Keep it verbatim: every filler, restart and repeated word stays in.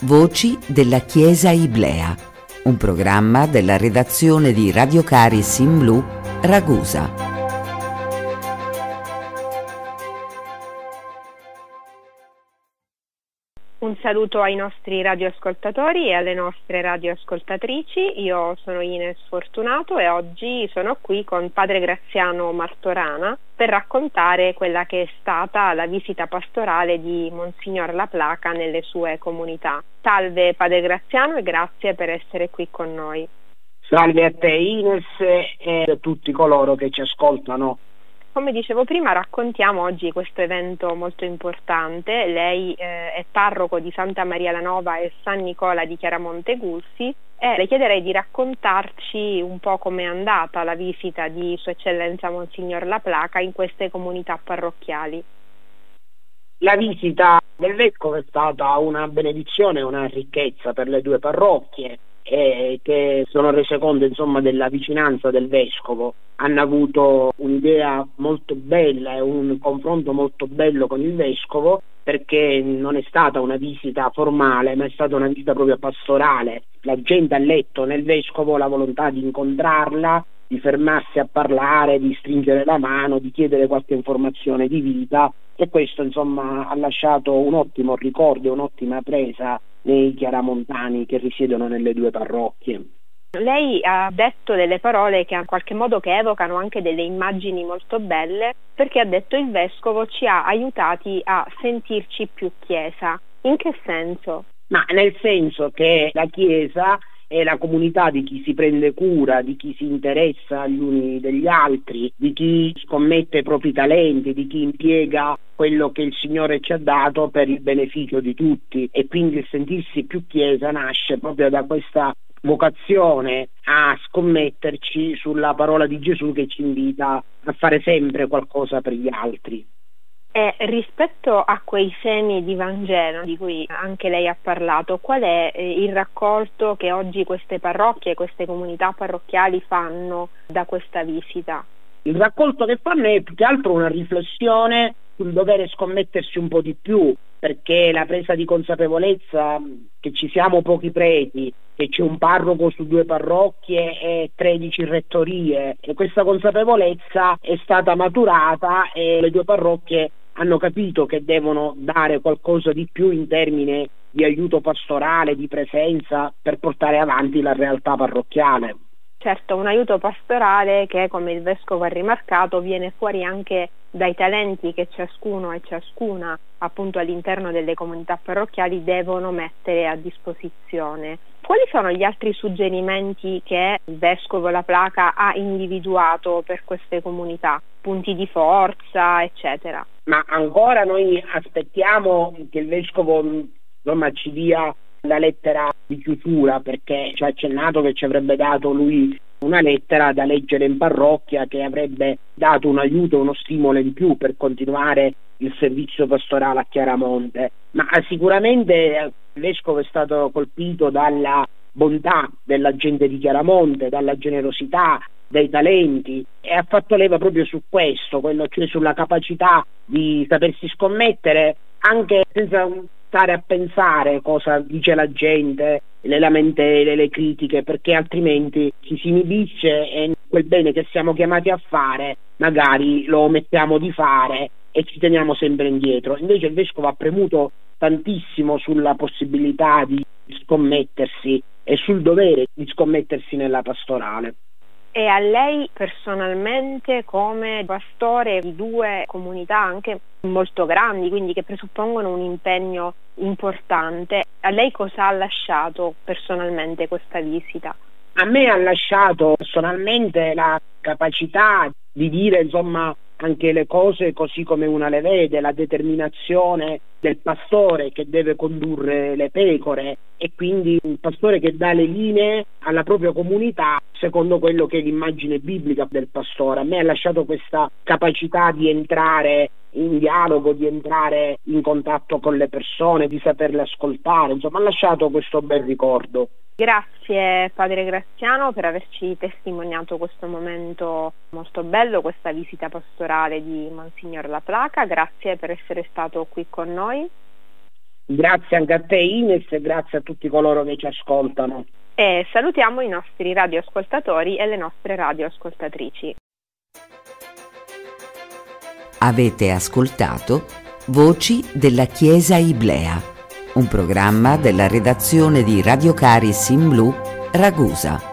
Voci della Chiesa Iblea, un programma della redazione di Radio Caris in Blu, Ragusa. Un saluto ai nostri radioascoltatori e alle nostre radioascoltatrici. Io sono Ines Fortunato e oggi sono qui con padre Graziano Martorana per raccontare quella che è stata la visita pastorale di Monsignor La Placa nelle sue comunità. Salve padre Graziano e grazie per essere qui con noi. Salve a te Ines e a tutti coloro che ci ascoltano. Come dicevo prima, raccontiamo oggi questo evento molto importante. Lei eh, è parroco di Santa Maria la Nova e San Nicola di Chiaramonte Gulfi e le chiederei di raccontarci un po' com'è andata la visita di Sua Eccellenza Monsignor La Placa in queste comunità parrocchiali. La visita del Vescovo è stata una benedizione, una ricchezza per le due parrocchie, e che sono rese conto insomma della vicinanza del Vescovo. Hanno avuto un'idea molto bella e un confronto molto bello con il Vescovo, perché non è stata una visita formale ma è stata una visita proprio pastorale. La gente ha letto nel Vescovo la volontà di incontrarla, di fermarsi a parlare, di stringere la mano, di chiedere qualche informazione di vita, e questo insomma ha lasciato un ottimo ricordo e un'ottima presa nei chiaramontani che risiedono nelle due parrocchie. Lei ha detto delle parole che in qualche modo che evocano anche delle immagini molto belle, perché ha detto il Vescovo ci ha aiutati a sentirci più Chiesa. In che senso? Ma nel senso che la Chiesa è la comunità di chi si prende cura, di chi si interessa gli uni degli altri, di chi scommette i propri talenti, di chi impiega quello che il Signore ci ha dato per il beneficio di tutti, e quindi il sentirsi più Chiesa nasce proprio da questa vocazione a scommetterci sulla parola di Gesù che ci invita a fare sempre qualcosa per gli altri. E rispetto a quei semi di Vangelo di cui anche lei ha parlato, qual è il raccolto che oggi queste parrocchie, queste comunità parrocchiali fanno da questa visita? Il raccolto che fanno è più che altro una riflessione sul dovere scommettersi un po' di più, perché la presa di consapevolezza che ci siamo pochi preti, che c'è un parroco su due parrocchie e tredici rettorie, e questa consapevolezza è stata maturata e le due parrocchie hanno capito che devono dare qualcosa di più in termini di aiuto pastorale, di presenza, per portare avanti la realtà parrocchiale. Certo, un aiuto pastorale che, come il Vescovo ha rimarcato, viene fuori anche dai talenti che ciascuno e ciascuna, appunto all'interno delle comunità parrocchiali, devono mettere a disposizione. Quali sono gli altri suggerimenti che il Vescovo La Placa ha individuato per queste comunità? Punti di forza, eccetera. Ma ancora noi aspettiamo che il Vescovo insomma ci dia la lettera di chiusura, perché ci ha accennato che ci avrebbe dato lui una lettera da leggere in parrocchia che avrebbe dato un aiuto, uno stimolo in più per continuare il servizio pastorale a Chiaramonte. Ma sicuramente il Vescovo è stato colpito dalla bontà della gente di Chiaramonte, dalla generosità, dai talenti, e ha fatto leva proprio su questo, quello cioè sulla capacità di sapersi scommettere anche senza stare a pensare cosa dice la gente, le lamentele, le critiche, perché altrimenti ci si inibisce e quel bene che siamo chiamati a fare magari lo omettiamo di fare e ci teniamo sempre indietro. Invece il Vescovo ha premuto tantissimo sulla possibilità di scommettersi e sul dovere di scommettersi nella pastorale. E a lei personalmente, come pastore di due comunità anche molto grandi, quindi che presuppongono un impegno importante, a lei cosa ha lasciato personalmente questa visita? A me ha lasciato personalmente la capacità di dire insomma anche le cose così come una le vede, la determinazione del pastore che deve condurre le pecore, e quindi un pastore che dà le linee alla propria comunità secondo quello che è l'immagine biblica del pastore. A me ha lasciato questa capacità di entrare in dialogo, di entrare in contatto con le persone, di saperle ascoltare, insomma ha lasciato questo bel ricordo. Grazie padre Graziano per averci testimoniato questo momento molto bello, questa visita pastorale di Monsignor La Placa. Grazie per essere stato qui con noi. Grazie anche a te Ines e grazie a tutti coloro che ci ascoltano. E salutiamo i nostri radioascoltatori e le nostre radioascoltatrici. Avete ascoltato Voci della Chiesa Iblea, un programma della redazione di Radio Caris in Blu, Ragusa.